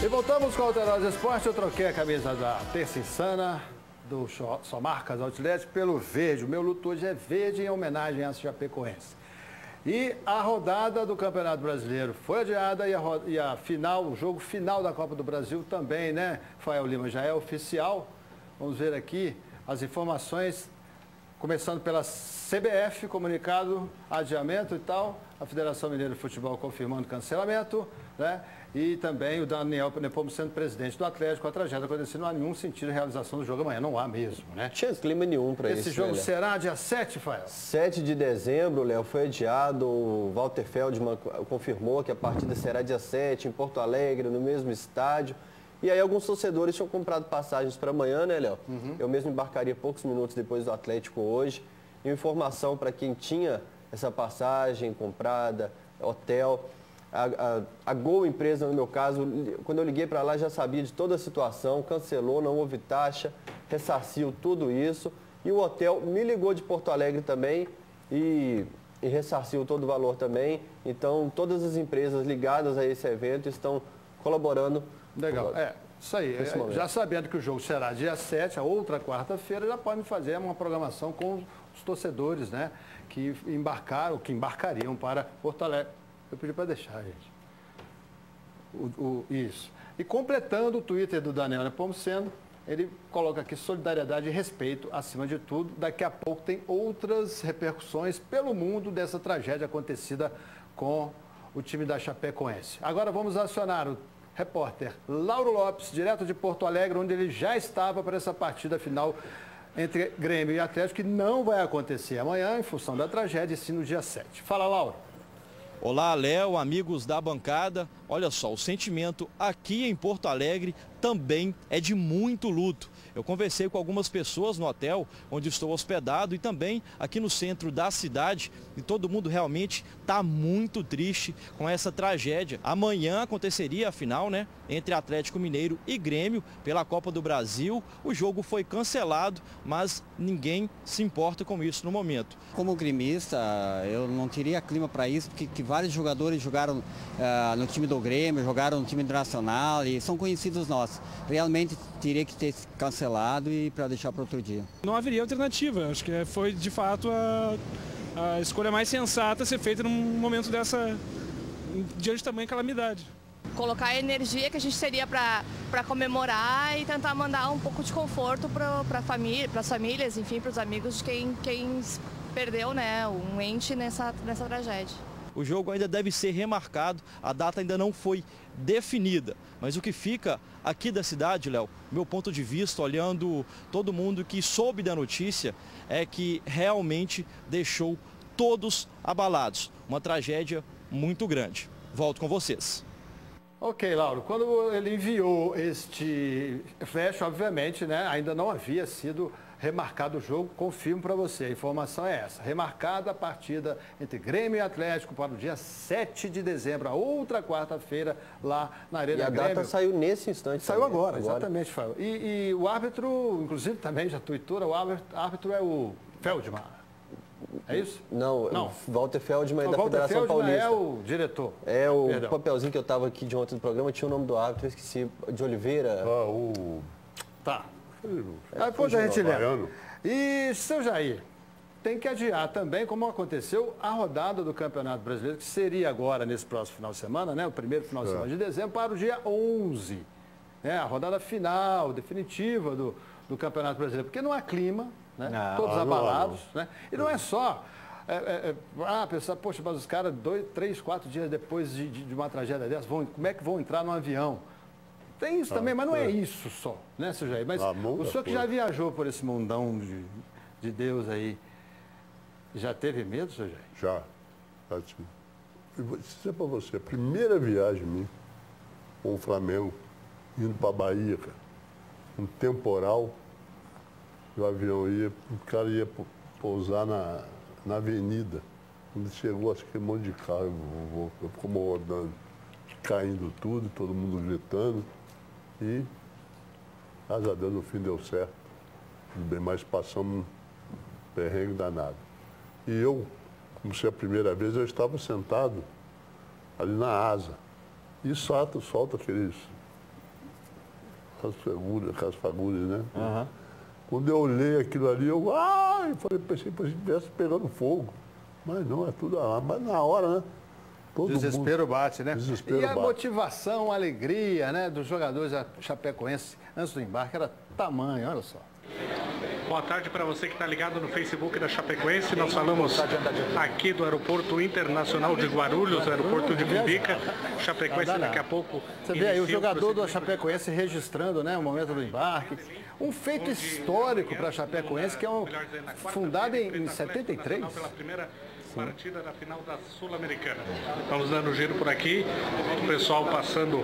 E voltamos com o Alterosa Esporte. Eu troquei a camisa da Terça Insana, do Só Marcas Outlet, pelo verde. O meu luto hoje é verde em homenagem à Chapecoense. E a rodada do Campeonato Brasileiro foi adiada e a final, o jogo final da Copa do Brasil também, né, Fael Lima, já é oficial. Vamos ver aqui as informações, começando pela CBF, comunicado, adiamento e tal, a Federação Mineira de Futebol confirmando cancelamento, né? E também o Daniel Nepomuceno, presidente do Atlético, a tragédia acontecendo, não há nenhum sentido de realização do jogo amanhã, não há mesmo, né? Tinha clima nenhum para isso. Esse jogo será dia 7, Fael? 7 de dezembro, Léo, foi adiado. O Walter Feldman confirmou que a partida será dia 7, em Porto Alegre, no mesmo estádio. E aí alguns torcedores tinham comprado passagens para amanhã, né, Léo? Eu mesmo embarcaria poucos minutos depois do Atlético hoje. E informação para quem tinha essa passagem comprada, hotel. A Gol Empresa, no meu caso, quando eu liguei para lá, já sabia de toda a situação, cancelou, não houve taxa, ressarciu tudo isso. E o hotel me ligou de Porto Alegre também e ressarciu todo o valor também. Então, todas as empresas ligadas a esse evento estão colaborando. Legal, isso aí. Já sabendo que o jogo será dia 7, a outra quarta-feira, já podem fazer uma programação com os torcedores, né, que embarcaram, que embarcariam para Porto Alegre. Eu pedi para deixar, gente. Isso. E completando o Twitter do Daniel Nepomuceno, ele coloca aqui solidariedade e respeito acima de tudo. Daqui a pouco tem outras repercussões pelo mundo dessa tragédia acontecida com o time da Chapecoense. Agora vamos acionar o repórter Lauro Lopes, direto de Porto Alegre, onde ele já estava para essa partida final entre Grêmio e Atlético, que não vai acontecer amanhã, em função da tragédia, e sim no dia 7. Fala, Lauro. Olá, Léo, amigos da bancada. Olha só, o sentimento aqui em Porto Alegre também é de muito luto. Eu conversei com algumas pessoas no hotel onde estou hospedado e também aqui no centro da cidade, e todo mundo realmente está muito triste com essa tragédia. Amanhã aconteceria a final, né, entre Atlético Mineiro e Grêmio pela Copa do Brasil. O jogo foi cancelado, mas ninguém se importa com isso no momento. Como gremista, eu não teria clima para isso, porque vários jogadores jogaram no time do Grêmio, jogaram no time internacional e são conhecidos nossos. Realmente teria que ter cancelado e para deixar para outro dia. Não haveria alternativa. Acho que foi de fato a escolha mais sensata a ser feita num momento dessa, diante de tamanha calamidade. Colocar a energia que a gente teria para comemorar e tentar mandar um pouco de conforto para família, para as famílias, enfim, para os amigos de quem perdeu, né, um ente nessa tragédia. O jogo ainda deve ser remarcado, a data ainda não foi definida. Mas o que fica aqui da cidade, Léo, meu ponto de vista, olhando todo mundo que soube da notícia, é que realmente deixou todos abalados. Uma tragédia muito grande. Volto com vocês. Ok, Lauro, quando ele enviou este flash, obviamente, né, ainda não havia sido remarcado o jogo, confirmo para você, a informação é essa, remarcada a partida entre Grêmio e Atlético para o dia 7 de dezembro, a outra quarta-feira, lá na Arena Grêmio. E a data saiu nesse instante. Saiu agora, exatamente, Fábio. E o árbitro, inclusive também já tuitura, o árbitro é o Feldman. É isso? Não. O Walter Feldman é da Federação Paulista. É o diretor. É o papelzinho que eu estava aqui de ontem do programa, tinha o nome do árbitro, eu esqueci, de Oliveira. Tá. Depois a gente lembra. E, seu Jair, tem que adiar também, como aconteceu, a rodada do Campeonato Brasileiro, que seria agora, nesse próximo final de semana, né, o primeiro final de semana de dezembro, para o dia 11. Né, a rodada final, definitiva do Campeonato Brasileiro, porque não há clima, né, todos abalados. Né, e não é só... pensar, poxa, mas os caras 2, 3, 4 dias depois de uma tragédia dessa, como é que vão entrar no avião? Tem isso também, mas não é isso só, né, seu Jair? Mas o senhor que já viajou por esse mundão de Deus aí, já teve medo, seu Jair? Já. Vou dizer para você, a primeira viagem minha com o Flamengo, indo para a Bahia, cara, um temporal, o avião ia, o cara ia pousar na avenida. Quando chegou, acho que um monte de carro, ficou rodando, caindo tudo, todo mundo gritando. E, graças a Deus, no fim deu certo. Tudo bem, mas passamos um perrengue danado. E eu, como se a primeira vez, eu estava sentado ali na asa. E solta aqueles Casa Fagulhas, né? Uhum. Quando eu olhei aquilo ali, eu pensei que estivesse pegando fogo. Mas não, é tudo lá. Mas na hora, né? Desespero bate, né? Desespero e a bate. motivação, a alegria, né, dos jogadores da Chapecoense antes do embarque era tamanho, olha só. Boa tarde para você que está ligado no Facebook da Chapecoense. Nós falamos aqui do Aeroporto Internacional de Guarulhos, aeroporto de Cumbica. Chapecoense daqui a pouco. Você vê aí o jogador da Chapecoense registrando, né, o momento do embarque. Um feito histórico para a Chapecoense, que é fundada em 73. Pela primeira partida da final da Sul-Americana. Estamos dando um giro por aqui, o pessoal passando,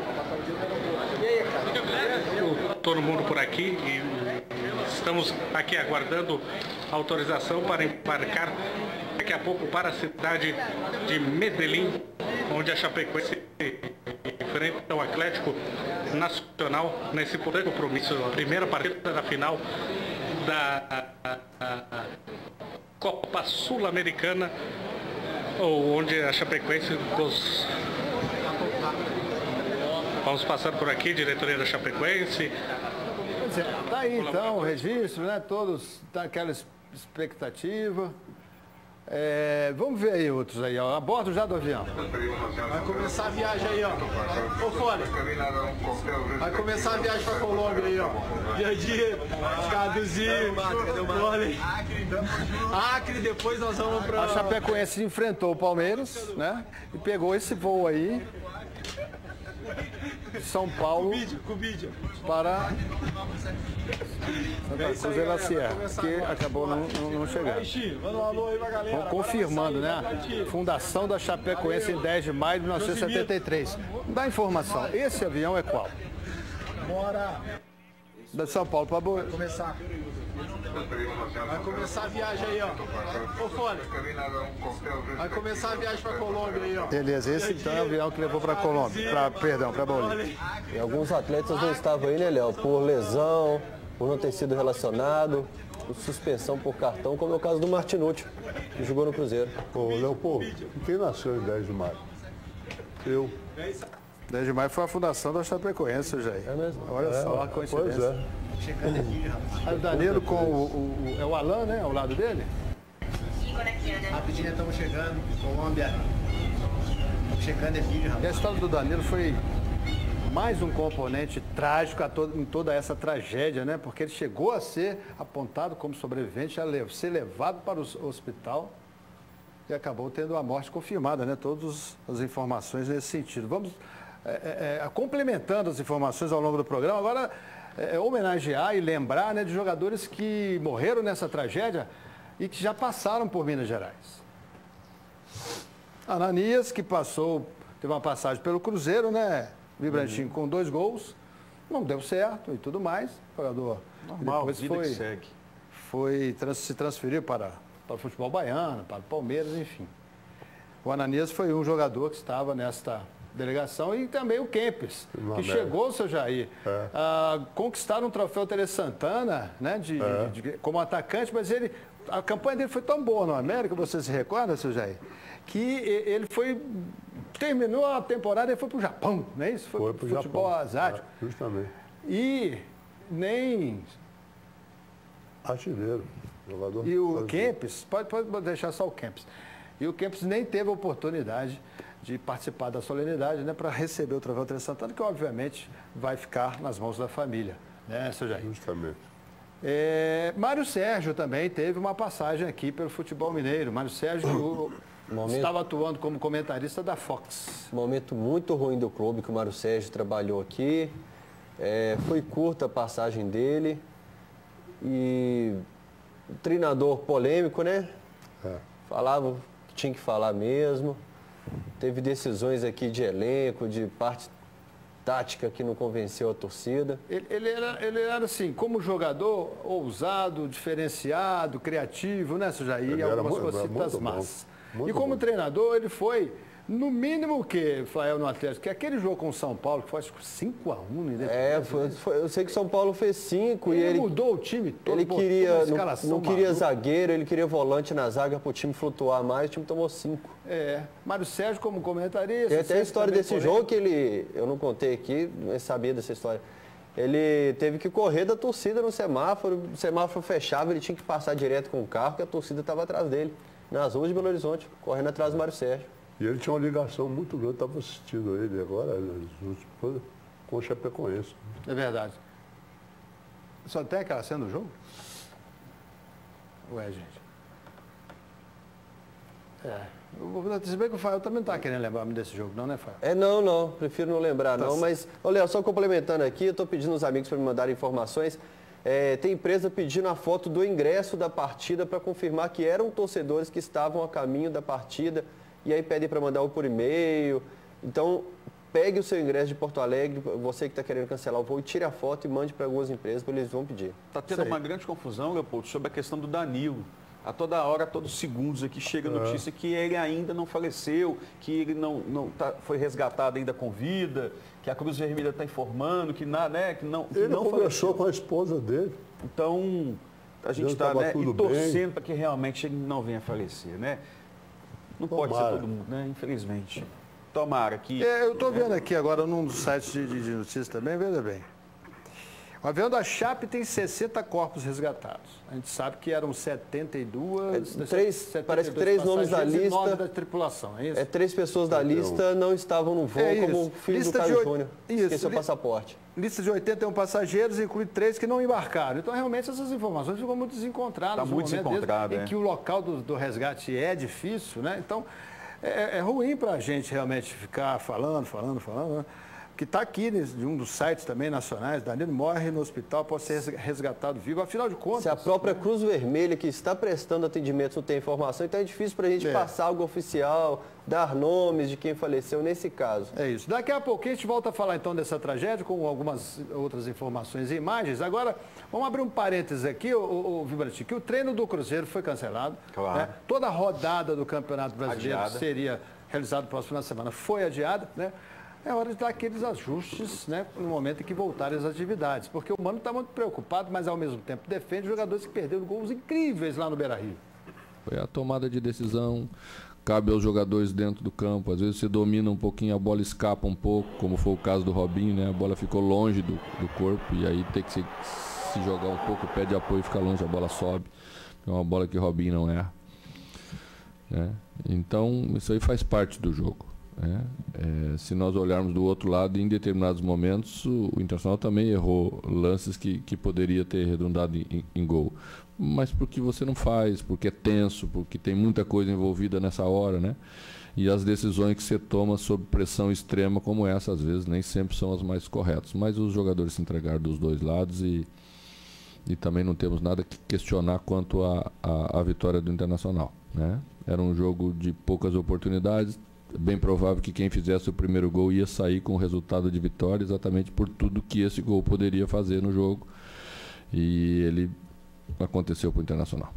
todo mundo por aqui, e estamos aqui aguardando autorização para embarcar daqui a pouco para a cidade de Medellín, onde a Chapecoense enfrenta o Atlético Nacional nesse importante compromisso, a primeira partida da final da Copa Sul-Americana, onde a Chapecoense... Vamos passar por aqui, diretoria da Chapecoense. Tá aí então o registro, né? Todos tá aquela expectativa. Vamos ver aí outros aí, ó. A bordo já do avião. Vai começar a viagem aí, ó. Ô, Fone. Vai começar a viagem pra Colômbia aí, ó. Dia a dia, Caduzinho, Acre, depois nós vamos pra... A Chapecoense enfrentou o Palmeiras, né? E pegou esse voo aí. São Paulo para Santa Cruz de la Sierra, que acabou não chegando. Vão confirmando, né? Fundação da Chapecoense em 10 de maio de 1973. Dá informação. Esse avião é qual? Bora. Da São Paulo para Boa. Vai começar a viagem aí, ó. Ô, Fone. Vai começar a viagem pra Colômbia aí, ó. Beleza, esse então é o avião que levou para Colômbia, para Bolívia. E alguns atletas não estavam aí, né, Léo? Por lesão, por não ter sido relacionado, por suspensão por cartão, como é o caso do Martinucci, que jogou no Cruzeiro. Ô, Leopoldo, quem nasceu em 10 de maio? Eu. 10 de maio foi a fundação da Chapecoense, Jair. É mesmo? Olha só a coincidência. Pois é. Aí o Danilo com o Alan, né, ao lado dele? Rapidinho, estamos chegando. Colômbia. Estamos chegando, é vídeo, rapaz. E a história do Danilo foi mais um componente trágico em toda essa tragédia, né? Porque ele chegou a ser apontado como sobrevivente, a ser levado para o hospital e acabou tendo a morte confirmada, né? Todas as informações nesse sentido. Vamos complementando as informações ao longo do programa. Agora, homenagear e lembrar, né, de jogadores que morreram nessa tragédia e que já passaram por Minas Gerais. Ananias, que teve uma passagem pelo Cruzeiro, né? Vibrantinho com 2 gols, não deu certo e tudo mais. O jogador normal, depois vida que segue. Se transferiu para o futebol baiano, para o Palmeiras, enfim. O Ananias foi um jogador que estava nesta delegação e também o Kempes, que chegou, seu Jair, a conquistar um troféu Tele Santana, né, como atacante, mas a campanha dele foi tão boa no América, você se recorda, seu Jair, que ele terminou a temporada e foi para o Japão, não é isso? Foi para o futebol asiático. Justamente. E nem... Artilheiro, jogador. E o Kempes, pode deixar só o Kempes. E o Kempes nem teve a oportunidade de participar da solenidade, né, para receber o troféu Tele Santana, que obviamente vai ficar nas mãos da família, né, seu Jair? Justamente. Mário Sérgio também teve uma passagem aqui pelo futebol mineiro. Mário Sérgio estava atuando como comentarista da Fox. Momento muito ruim do clube que o Mário Sérgio trabalhou aqui. Foi curta a passagem dele. E o treinador polêmico, né? Falava que tinha que falar mesmo. Teve decisões aqui de elenco, de parte tática que não convenceu a torcida. Ele era assim, como jogador, ousado, diferenciado, criativo, né, seu Jair? E algumas cositas más. E como treinador, ele foi, no mínimo, o que, Flael, no Atlético? Que aquele jogo com o São Paulo, que foi acho que 5-1, né? Eu sei que o São Paulo fez 5 e ele mudou o time todo. Ele queria, não queria zagueiro, ele queria volante na zaga para o time flutuar mais, o time tomou 5. Mário Sérgio como comentarista. Tem até a história desse jogo que eu não contei aqui, mas sabia dessa história. ele teve que correr da torcida no semáforo, o semáforo fechava, ele tinha que passar direto com o carro, que a torcida estava atrás dele, nas ruas de Belo Horizonte, correndo atrás do Mário Sérgio. E ele tinha uma ligação muito grande, estava assistindo ele agora, com o Chapecoense. É verdade. Só tem aquela cena do jogo? Ué, gente. Se bem que o Fael também não está querendo lembrar-me desse jogo, não, né, Fael? Não, prefiro não lembrar, Tá não. Mas, olha, só complementando aqui, eu estou pedindo aos amigos para me mandarem informações. Tem empresa pedindo a foto do ingresso da partida para confirmar que eram torcedores que estavam a caminho da partida e aí pedem para mandar por e-mail. Então, pegue o seu ingresso de Porto Alegre, você que está querendo cancelar o voo, e tire a foto e mande para algumas empresas, porque eles vão pedir. Está tendo uma grande confusão, Leopoldo, sobre a questão do Danilo. A toda hora, a todos os segundos aqui chega a notícia que ele ainda não faleceu, que ele foi resgatado ainda com vida, que a Cruz Vermelha está informando que, que não ele não conversou faleceu. com a esposa dele. Então, a gente está torcendo para que realmente ele não venha a falecer, né? Não pode ser todo mundo, né? Infelizmente. Tomara que... Eu estou vendo aqui agora num dos sites de notícias também, veja bem. O avião da Chape tem 60 corpos resgatados. A gente sabe que eram 72... Parece que 3 nomes da lista... 9 da tripulação, é isso? 3 pessoas da lista não estavam no voo, como o filho do Caio Júnior. Esqueceu o passaporte. Lista de 81 passageiros, inclui 3 que não embarcaram. Então, realmente, essas informações ficam muito desencontradas. Está muito desencontrado, em que o local do resgate é difícil, né? Então, é ruim para a gente realmente ficar falando, né? Que está aqui de um dos sites também nacionais, Danilo morre no hospital, pode ser resgatado vivo, afinal de contas... Se a própria Cruz Vermelha, que está prestando atendimento, não tem informação, então é difícil para a gente passar algo oficial, dar nomes de quem faleceu nesse caso. É isso. Daqui a pouco a gente volta a falar então dessa tragédia, com algumas outras informações e imagens. Agora, vamos abrir um parênteses aqui, o Vibratinho, que o treino do Cruzeiro foi cancelado. Claro. Né? Toda a rodada do Campeonato Brasileiro seria realizada no próximo final de semana, foi adiada, né? É hora de dar aqueles ajustes, né, no momento em que voltarem as atividades. Porque o Mano está muito preocupado, mas ao mesmo tempo defende jogadores que perderam gols incríveis lá no Beira-Rio. Foi a tomada de decisão, cabe aos jogadores dentro do campo. Às vezes você domina um pouquinho, a bola escapa um pouco, como foi o caso do Robinho, né? A bola ficou longe do corpo e aí tem que se jogar um pouco, o pé de apoio fica longe, a bola sobe. É uma bola que o Robinho não erra. Né? Então, isso aí faz parte do jogo. Se nós olharmos do outro lado, em determinados momentos o Internacional também errou lances que poderia ter redundado em gol, mas porque você não faz, porque é tenso, porque tem muita coisa envolvida nessa hora, né? E as decisões que você toma sob pressão extrema como essa, às vezes nem sempre são as mais corretas, mas os jogadores se entregaram dos dois lados e também não temos nada que questionar quanto à vitória do Internacional, né? Era um jogo de poucas oportunidades, bem provável que quem fizesse o primeiro gol ia sair com o resultado de vitória, exatamente por tudo que esse gol poderia fazer no jogo. E ele aconteceu para o Internacional.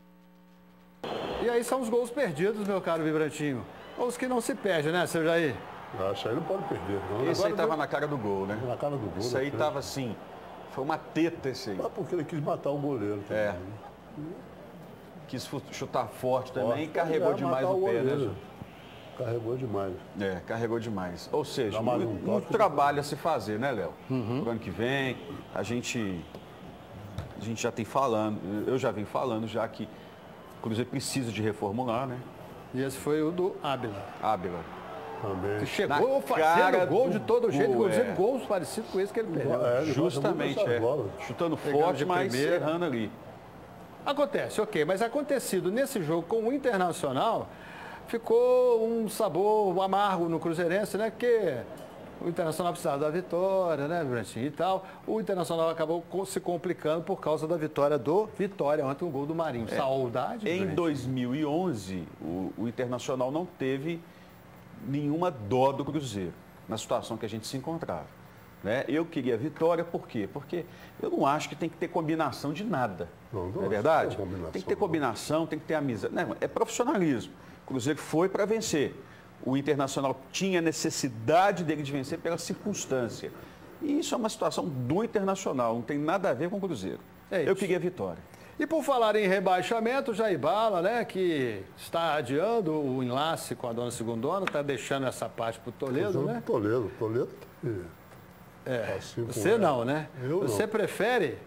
E aí são os gols perdidos, meu caro Vibrantinho. Ou os que não se perdem, né, seu Jair? Isso aí não pode perder, não. Esse aí estava na cara do gol, né? Na cara do gol. Isso aí estava assim, foi uma teta esse aí. Mas porque ele quis matar o goleiro também. Quis chutar forte também e carregou demais o pé, né? Carregou demais. Carregou demais. Ou seja, um trabalho a se fazer, né, Léo? Pro ano que vem, a gente já tem falando, eu já venho falando já que o Cruzeiro precisa de reformular, né? E esse foi o do Ábila. Também. Que chegou fazendo gol de todo jeito, inclusive gols parecidos com esse que ele perdeu. Justamente, chutando forte, mas errando ali. Acontece, ok, mas acontecido nesse jogo com o Internacional, ficou um sabor amargo no Cruzeirense, né? Porque o Internacional precisava da vitória, né, Brantinho, e tal. O Internacional acabou se complicando por causa da vitória do Vitória, ontem um gol do Marinho. Saudade, Em 2011, o Internacional não teve nenhuma dó do Cruzeiro, na situação que a gente se encontrava. Né? Eu queria vitória, por quê? Porque eu não acho que tem que ter combinação de nada. Não é verdade? Tem que ter combinação, tem que ter amizade. Não, é profissionalismo. O Cruzeiro foi para vencer. O Internacional tinha necessidade dele de vencer pela circunstância. E isso é uma situação do Internacional, não tem nada a ver com o Cruzeiro. Eu queria vitória. E por falar em rebaixamento, Jair Bala, né, que está adiando o enlace com a dona Segundona, está deixando essa parte para o Toledo, né? Toledo. Você não, né? Eu você não. prefere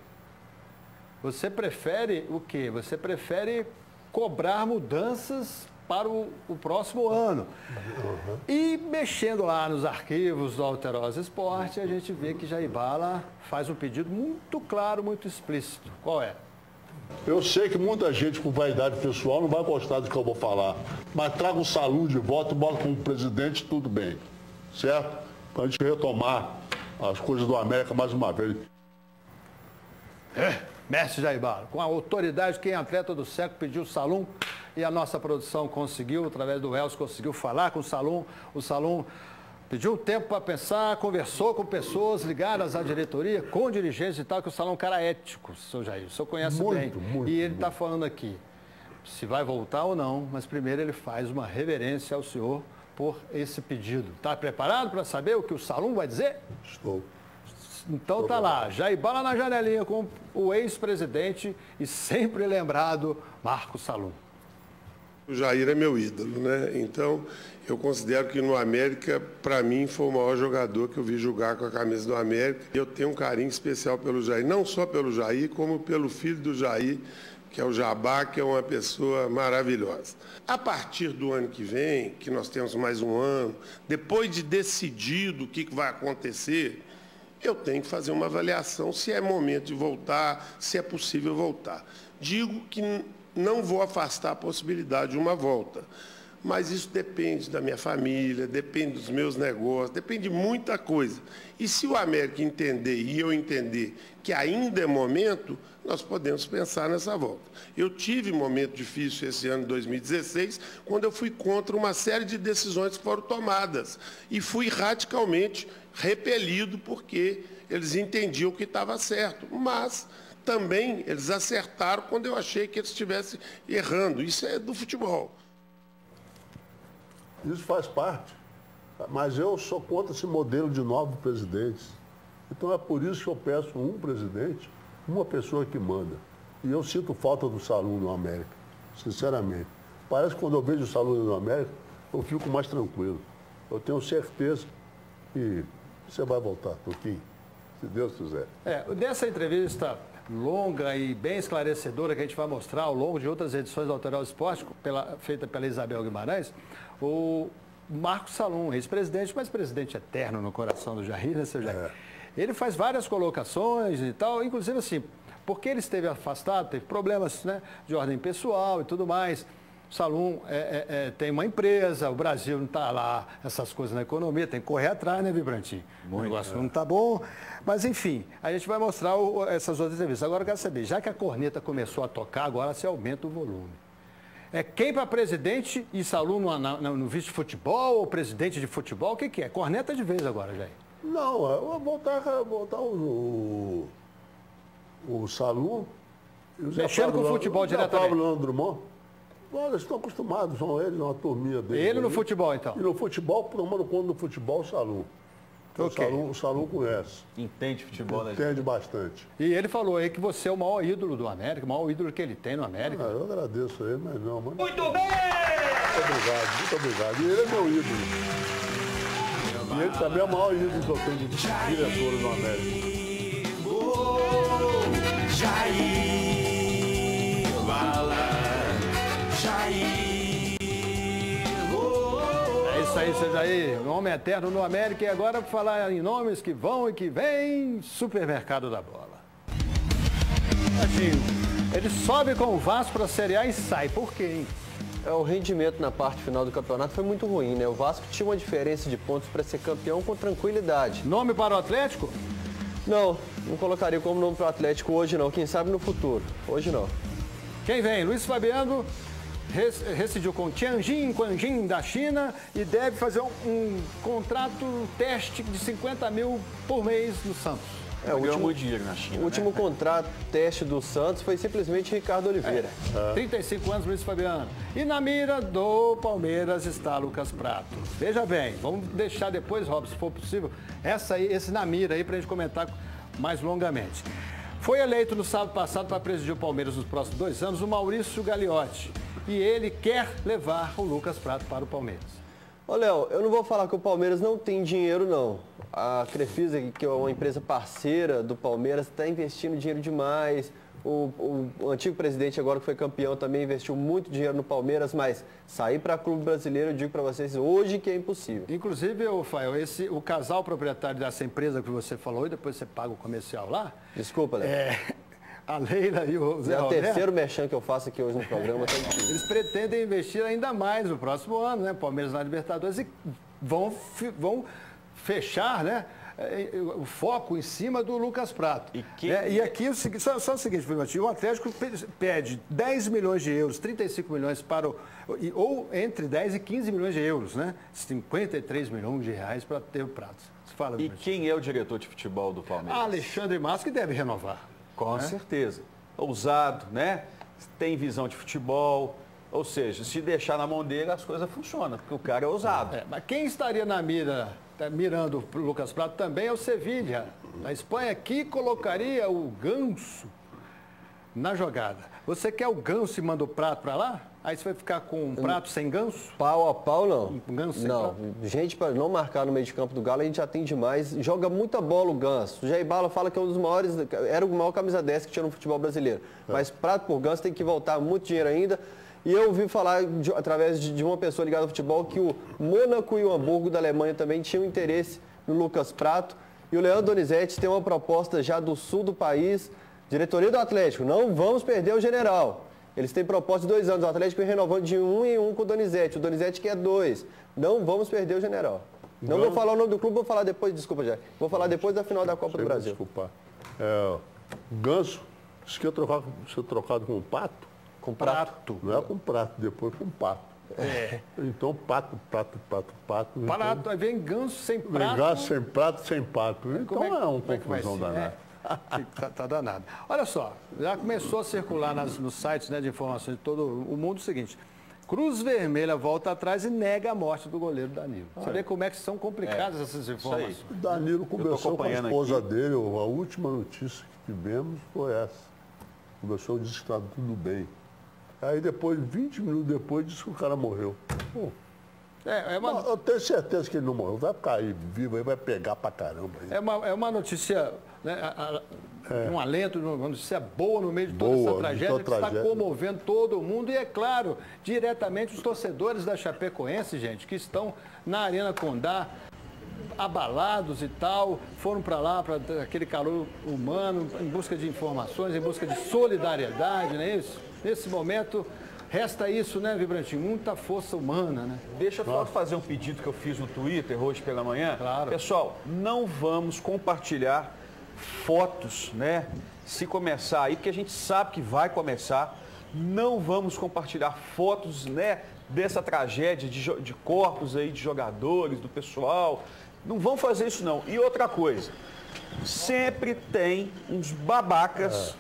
o quê? Você prefere cobrar mudanças para o próximo ano. E mexendo lá nos arquivos do Alterosa Esporte, a gente vê que Jair Bala faz um pedido muito claro, muito explícito. Qual é? Eu sei que muita gente com vaidade pessoal não vai gostar do que eu vou falar, mas traga o Salum de volta e bota como presidente, tudo bem, certo? Para a gente retomar as coisas do América mais uma vez. Mestre Jair Bala, com a autoridade, quem é atleta do século pediu o Salum e a nossa produção conseguiu, através do Elcio, conseguiu falar com o Salum. O Salum pediu um tempo para pensar, conversou com pessoas ligadas à diretoria, com dirigentes e tal, que o Salum é um cara ético, seu Jair. O senhor conhece bem. E ele está falando aqui se vai voltar ou não, mas primeiro ele faz uma reverência ao senhor por esse pedido. Está preparado para saber o que o Salum vai dizer? Estou. Então tá lá, Jair Bala na janelinha com o ex-presidente e sempre lembrado Marcos Salum. O Jair é meu ídolo, né? Então, eu considero que no América, para mim, foi o maior jogador que eu vi jogar com a camisa do América. Eu tenho um carinho especial pelo Jair, não só pelo Jair, como pelo filho do Jair, que é o Jabá, que é uma pessoa maravilhosa. A partir do ano que vem, que nós temos mais um ano, depois de decidido o que vai acontecer, eu tenho que fazer uma avaliação se é momento de voltar, se é possível voltar. Digo que não vou afastar a possibilidade de uma volta, mas isso depende da minha família, depende dos meus negócios, depende de muita coisa. E se o América entender e eu entender que ainda é momento, nós podemos pensar nessa volta. Eu tive um momento difícil esse ano de 2016, quando eu fui contra uma série de decisões que foram tomadas e fui radicalmente repelido porque eles entendiam que estava certo, mas também eles acertaram quando eu achei que eles estivessem errando. Isso é do futebol. Isso faz parte, mas eu sou contra esse modelo de novos presidentes. Então é por isso que eu peço um presidente, uma pessoa que manda. E eu sinto falta do Salum no América, sinceramente. Parece que quando eu vejo o Salum no América, eu fico mais tranquilo. Eu tenho certeza que você vai voltar, Turquinho, se Deus quiser. Dessa entrevista longa e bem esclarecedora que a gente vai mostrar ao longo de outras edições do Alterosa Esporte, feita pela Isabel Guimarães, o Marcos Salum, ex-presidente, mas presidente eterno no coração do Jair, né, seu Jair? Ele faz várias colocações e tal, inclusive assim, porque ele esteve afastado, teve problemas, né, de ordem pessoal e tudo mais. O Salum tem uma empresa, o Brasil não está lá, essas coisas na economia, tem que correr atrás, né, Vibrantinho? O negócio não está bom, mas enfim, a gente vai mostrar essas outras entrevistas. Agora eu quero saber, já que a corneta começou a tocar, agora você aumenta o volume. É quem para presidente e Salum no vice-futebol ou presidente de futebol? O que é? Corneta de vez agora, Jair. Não, eu vou voltar o Salum. Mexendo com o futebol diretamente. Pablo Leandro Drummond. Olha, eles estão acostumados, são eles, uma turminha deles. Ele no futebol, então? E no futebol, tomando conta do futebol, o Salum. Okay. O Salum conhece. Entende futebol, né? Entende bastante. E ele falou aí que você é o maior ídolo do América, o maior ídolo que ele tem no América. Eu agradeço a ele, mas não. Mas... Muito bem! Muito obrigado. E ele é meu ídolo. E ele também é o maior ídolo que eu tenho de diretores no América. Jair Bala. É isso aí, seu Jair. O homem eterno no América. E agora, para falar em nomes que vão e que vêm, Supermercado da Bola. Ele sobe com o Vasco para a Série A e sai. Por quê, hein? O rendimento na parte final do campeonato foi muito ruim, né? O Vasco tinha uma diferença de pontos para ser campeão com tranquilidade. Nome para o Atlético? Não colocaria como nome para o Atlético hoje não. Quem sabe no futuro. Hoje não. Quem vem? Luiz Fabiano rescindiu com Tianjin Quanjin da China e deve fazer um contrato teste de 50 mil por mês no Santos. Muito dinheiro na China. O último contrato teste do Santos foi simplesmente Ricardo Oliveira. 35 anos, Luiz Fabiano. E na mira do Palmeiras está Lucas Prato. Veja bem, vamos deixar depois, Robson, se for possível, esse na mira aí para a gente comentar mais longamente. Foi eleito no sábado passado para presidir o Palmeiras nos próximos 2 anos o Maurício Gagliotti. E ele quer levar o Lucas Prato para o Palmeiras. Ô, Léo, eu não vou falar que o Palmeiras não tem dinheiro, não. A Crefisa, que é uma empresa parceira do Palmeiras, está investindo dinheiro demais. O antigo presidente, agora que foi campeão, também investiu muito dinheiro no Palmeiras, mas sair para clube brasileiro, eu digo para vocês hoje que é impossível. Inclusive, Fael, o casal proprietário dessa empresa que você falou, e depois você paga o comercial lá... Desculpa, Léo. A Leila e o Zé Roberto... É o terceiro merchan que eu faço aqui hoje no programa. Eles pretendem investir ainda mais no próximo ano, né? Palmeiras na Libertadores, e vão fechar, né? O foco em cima do Lucas Prato. E aqui, só o seguinte, o Atlético pede 10 milhões de euros, 35 milhões ou entre 10 e 15 milhões de euros, né? 53 milhões de reais para ter o Prato. Fala, e quem é o diretor de futebol do Palmeiras? Alexandre Matos, que deve renovar. Com certeza. Ousado, né? Tem visão de futebol. Ou seja, se deixar na mão dele, as coisas funcionam, porque o cara é ousado. Mas quem estaria na mira, mirando o Lucas Prato também é o Sevilha, da Espanha, que colocaria o Ganso na jogada. Você quer o Ganso e manda o Prato para lá? Aí você vai ficar com um Prato sem Ganso? Pau a pau, não. Ganso sem não. Prato? Gente, para não marcar no meio de campo do Galo, a gente já tem demais. Joga muita bola o Ganso. O Jair Bala fala que é um dos maiores, era o maior camisa 10 que tinha no futebol brasileiro. Mas Prato por Ganso tem que voltar muito dinheiro ainda. E eu ouvi falar, através de uma pessoa ligada ao futebol, que o Mônaco e o Hamburgo da Alemanha também tinham interesse no Lucas Prato. E o Leandro Donizete tem uma proposta já do sul do país. Diretoria do Atlético, não vamos perder o General. Eles têm proposta de 2 anos. O Atlético vem renovando de 1 em 1 com o Donizete. O Donizete quer 2. Não vamos perder o General. Não vou falar o nome do clube, vou falar depois, desculpa, Jair. Vou falar depois da final da Copa do Brasil. Desculpa. Ganso, isso que ser trocado com o Pato? Com Prato. Não é com Prato, depois com Pato. Então, Pato. Prato, aí vem Ganso sem Prato. Vem Ganso sem Prato, sem Pato. Então é uma confusão danada. Tá danado. Olha só, já começou a circular nos sites, né, de informações de todo o mundo o seguinte: Cruz Vermelha volta atrás e nega a morte do goleiro Danilo. Você vê como é que são complicadas essas informações. O Danilo conversou com a esposa dele, a última notícia que tivemos foi essa. Conversou e disse que estava tudo bem. Aí depois, 20 minutos depois, disse que o cara morreu. Eu tenho certeza que ele não morreu. Vai ficar aí vivo, aí vai pegar pra caramba. Aí. É uma notícia, né, um alento, uma notícia boa no meio de toda essa tragédia que está comovendo todo mundo. E é claro, diretamente os torcedores da Chapecoense, gente, que estão na Arena Condá, abalados e tal, foram para lá, para aquele calor humano, em busca de informações, em busca de solidariedade, não é isso? Nesse momento, resta isso, né, Vibrantinho? Muita força humana, né? Deixa eu só fazer um pedido que eu fiz no Twitter hoje pela manhã. Claro. Pessoal, não vamos compartilhar fotos, né? Se começar aí, porque a gente sabe que vai começar, não vamos compartilhar fotos, né, dessa tragédia de corpos aí de jogadores, do pessoal. Não vão fazer isso não. E outra coisa, sempre tem uns babacas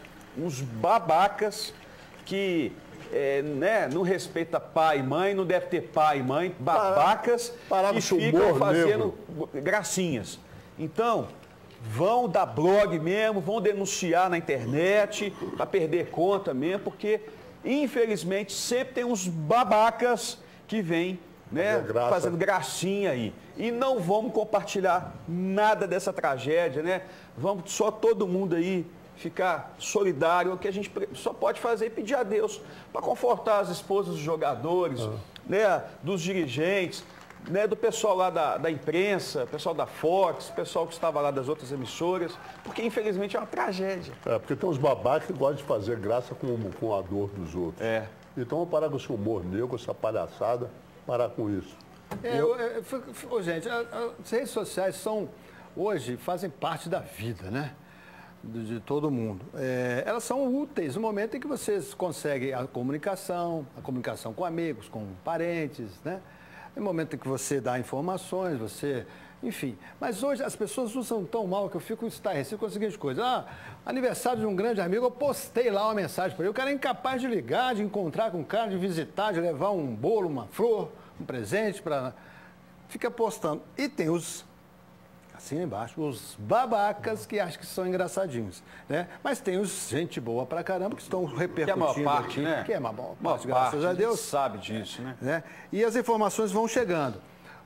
que né, não respeita pai e mãe, não deve ter pai e mãe, babacas que ficam fazendo gracinhas. Então, vão dar blog mesmo, vão denunciar na internet para perder conta mesmo, porque infelizmente sempre tem uns babacas que vêm, né, fazendo gracinha aí. E não vamos compartilhar nada dessa tragédia, né? Vamos só todo mundo aí ficar solidário. O que a gente só pode fazer é pedir a Deus para confortar as esposas dos jogadores, né, dos dirigentes, né, do pessoal lá da imprensa, pessoal da Fox, pessoal que estava lá das outras emissoras, porque infelizmente é uma tragédia. Porque tem uns babacas que gostam de fazer graça com a dor dos outros. Então vamos parar com esse humor negro, essa palhaçada, parar com isso. Gente, as redes sociais hoje fazem parte da vida, né? De todo mundo. Elas são úteis no momento em que vocês conseguem a comunicação com amigos, com parentes, né? No momento em que você dá informações, enfim. Mas hoje as pessoas usam tão mal que eu fico estarrecido com a seguinte coisa. Aniversário de um grande amigo, eu postei lá uma mensagem para ele. O cara é incapaz de ligar, de encontrar com o cara, de visitar, de levar um bolo, uma flor, um presente para... Fica postando. E tem assim embaixo, os babacas que acham que são engraçadinhos, né? Mas tem os gente boa pra caramba que estão repercutindo. Que é a maior parte, né? Que é a maior parte, graças a Deus. Sabe disso, né? E as informações vão chegando.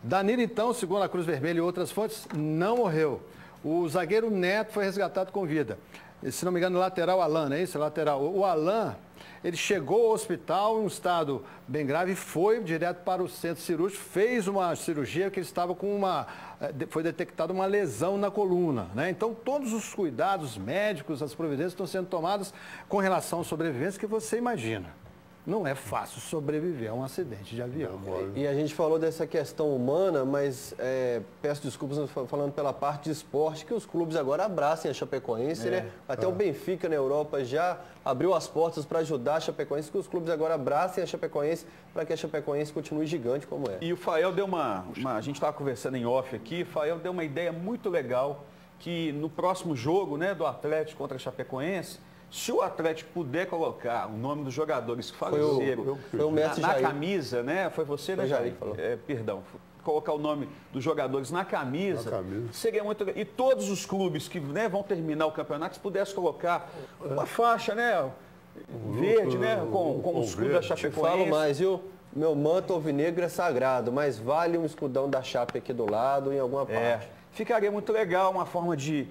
Danilo, então, segundo a Cruz Vermelha e outras fontes, não morreu. O zagueiro Neto foi resgatado com vida. Se não me engano, o lateral Alan, não é isso? O Alan, ele chegou ao hospital em um estado bem grave e foi direto para o centro cirúrgico, fez uma cirurgia que ele estava com foi detectada uma lesão na coluna, né? Então, todos os cuidados médicos, as providências estão sendo tomadas com relação à sobrevivência que você imagina. Não é fácil sobreviver a um acidente de avião. E a gente falou dessa questão humana, mas peço desculpas falando pela parte de esporte, que os clubes agora abracem a Chapecoense, né? Até o Benfica na Europa já abriu as portas para ajudar a Chapecoense, que os clubes agora abracem a Chapecoense para que a Chapecoense continue gigante como é. E o Fael deu a gente estava conversando em off aqui, o Fael deu uma ideia muito legal, que no próximo jogo, né, do Atlético contra a Chapecoense, se o Atlético puder colocar o nome dos jogadores que faleceram na camisa, né? Foi você, né, Jair? Perdão. Colocar o nome dos jogadores na camisa, seria muito legal. E todos os clubes que, né, vão terminar o campeonato, se pudesse colocar uma faixa, né? Verde, né? Com o escudo da Chapecoense. Falo mais, viu? Meu manto alvinegro é sagrado, mas vale um escudão da Chape aqui do lado, em alguma parte. Ficaria muito legal, uma forma de...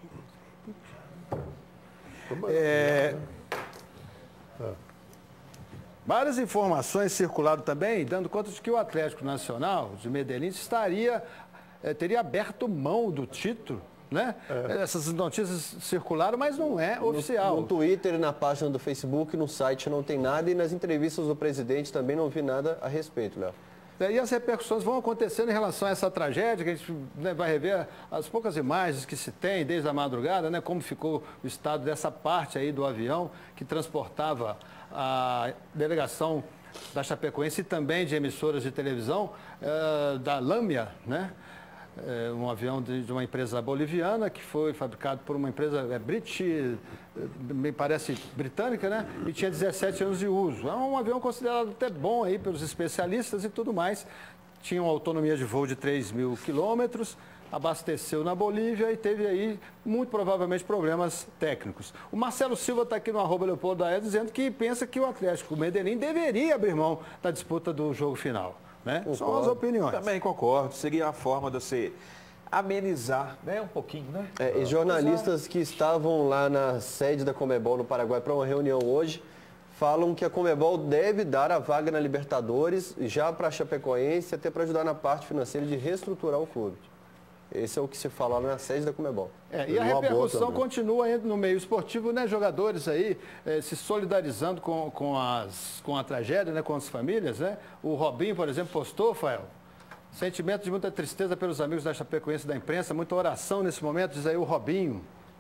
Várias informações circularam também, dando conta de que o Atlético Nacional de Medellín teria aberto mão do título, né? Essas notícias circularam, mas não é oficial. No Twitter, na página do Facebook, no site não tem nada, e nas entrevistas do presidente também não vi nada a respeito, Léo. E as repercussões vão acontecendo em relação a essa tragédia, que a gente, né, vai rever as poucas imagens que se tem desde a madrugada, né, como ficou o estado dessa parte aí do avião que transportava a delegação da Chapecoense e também de emissoras de televisão da Lâmia, né? Um avião de uma empresa boliviana que foi fabricado por uma empresa me parece britânica, né? E tinha 17 anos de uso. É um avião considerado até bom aí pelos especialistas e tudo mais. Tinha uma autonomia de voo de 3.000 quilômetros, abasteceu na Bolívia e teve aí, muito provavelmente, problemas técnicos. O Marcelo Silva está aqui no @LeopoldoAE dizendo que pensa que o Atlético Medellín deveria abrir mão da disputa do jogo final. Né? São as opiniões. Também concordo. Seria a forma de você amenizar, né, um pouquinho, né? E jornalistas que estavam lá na sede da Conmebol no Paraguai para uma reunião hoje falam que a Conmebol deve dar a vaga na Libertadores já para a Chapecoense, até para ajudar na parte financeira de reestruturar o clube. Esse é o que se fala na sede da Conmebol. E a repercussão continua ainda no meio esportivo, né? Jogadores aí se solidarizando com a tragédia, né? Com as famílias, né? O Robinho, por exemplo, postou, Fael, sentimento de muita tristeza pelos amigos da Chapecoense da imprensa, muita oração nesse momento, diz aí o Robinho.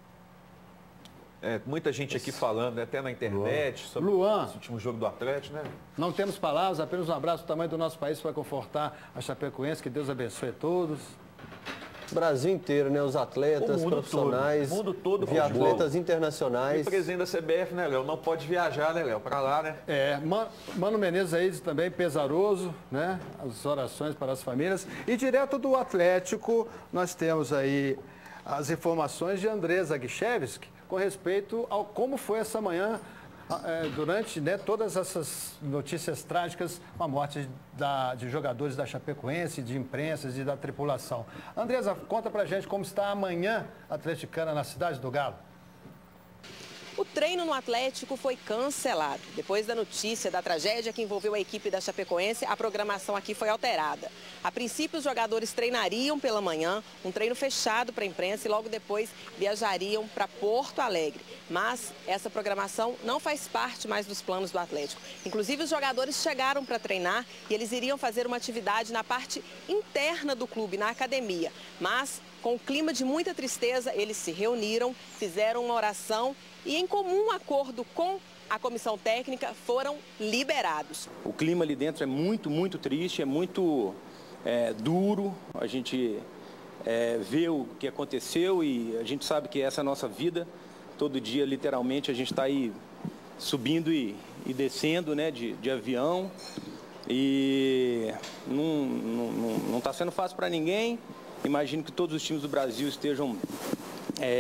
Muita gente aqui falando, né, até na internet, sobre esse último jogo do Atlético, né? Não temos palavras, apenas um abraço do tamanho do nosso país para confortar a Chapecoense, que Deus abençoe a todos. O Brasil inteiro, né? Os atletas profissionais, o mundo todo, e atletas internacionais. E o presidente da CBF, né, Léo? Não pode viajar, né, Léo? Para lá, né? Mano Menezes aí também pesaroso, né? As orações para as famílias. E direto do Atlético, nós temos aí as informações de André Zaghichevski com respeito ao como foi essa manhã durante, né, todas essas notícias trágicas com a morte de jogadores da Chapecoense, de imprensas e da tripulação. Andresa, conta pra gente como está a manhã atleticana na cidade do Galo. O treino no Atlético foi cancelado. Depois da notícia da tragédia que envolveu a equipe da Chapecoense, a programação aqui foi alterada. A princípio, os jogadores treinariam pela manhã, um treino fechado para a imprensa, e logo depois viajariam para Porto Alegre. Mas essa programação não faz parte mais dos planos do Atlético. Inclusive, os jogadores chegaram para treinar e eles iriam fazer uma atividade na parte interna do clube, na academia. Mas, com um clima de muita tristeza, eles se reuniram, fizeram uma oração e, em comum acordo com a comissão técnica, foram liberados. O clima ali dentro é muito, muito triste, é muito duro. A gente vê o que aconteceu e a gente sabe que essa é a nossa vida. Todo dia, literalmente, a gente está aí subindo e descendo, né, de avião. E não está sendo fácil para ninguém. Imagino que todos os times do Brasil estejam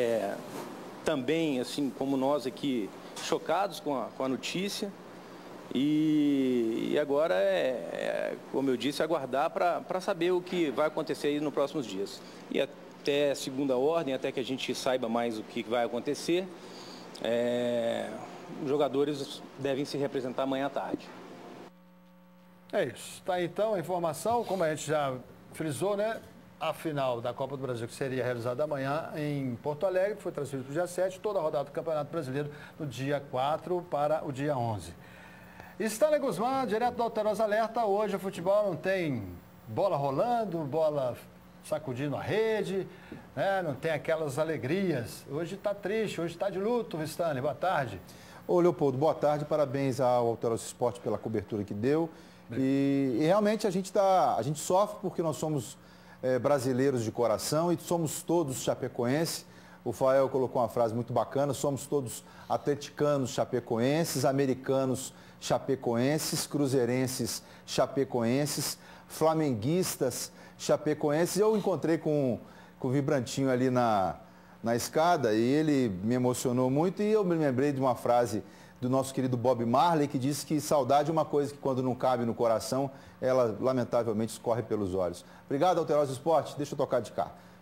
também, assim como nós aqui, chocados com a notícia. E agora como eu disse, aguardar para saber o que vai acontecer aí nos próximos dias. E até segunda ordem, até que a gente saiba mais o que vai acontecer, os jogadores devem se representar amanhã à tarde. É isso. Tá aí, então a informação, como a gente já frisou, né? A final da Copa do Brasil, que seria realizada amanhã em Porto Alegre, foi transferida para o dia 7, toda a rodada do Campeonato Brasileiro no dia 4 para o dia 11. Stanley Guzmán, direto do Alterosa Alerta. Hoje o futebol não tem bola rolando, bola sacudindo a rede, né? Não tem aquelas alegrias. Hoje está triste, hoje está de luto, Stanley. Boa tarde. Ô, Leopoldo, boa tarde. Parabéns ao Alterosa Esporte pela cobertura que deu. E realmente a gente sofre porque nós somos brasileiros de coração e somos todos chapecoenses. O Fael colocou uma frase muito bacana, somos todos atleticanos chapecoenses, americanos chapecoenses, cruzeirenses chapecoenses, flamenguistas chapecoenses. Eu encontrei com o Vibrantinho ali na escada e ele me emocionou muito e eu me lembrei de uma frase do nosso querido Bob Marley, que disse que saudade é uma coisa que quando não cabe no coração, ela lamentavelmente escorre pelos olhos. Obrigado, Alterosa Esporte. Deixa eu tocar de cá.